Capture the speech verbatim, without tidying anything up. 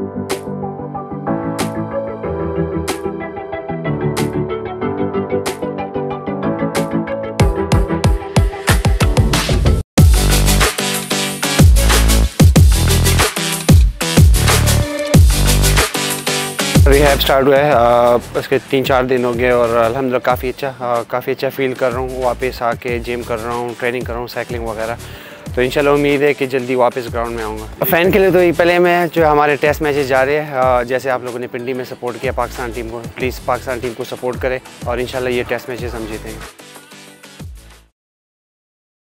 Rehab start हुआ है उसके तीन चार दिन हो गए और अल्हम्दुलिल्लाह काफ़ी अच्छा काफ़ी अच्छा फील कर रहा हूँ। वापस आके जिम कर रहा हूँ, ट्रेनिंग कर रहा हूँ, साइकिलिंग वगैरह। तो इंशाल्लाह उम्मीद है कि जल्दी वापस ग्राउंड में आऊँगा। फ़ैन के लिए तो पहले में जो हमारे टेस्ट मैचेस जा रहे हैं, जैसे आप लोगों ने पिंडी में सपोर्ट किया पाकिस्तान टीम को, प्लीज़ पाकिस्तान टीम को सपोर्ट करें और इंशाल्लाह ये टेस्ट मैचेस हम जीतेंगे।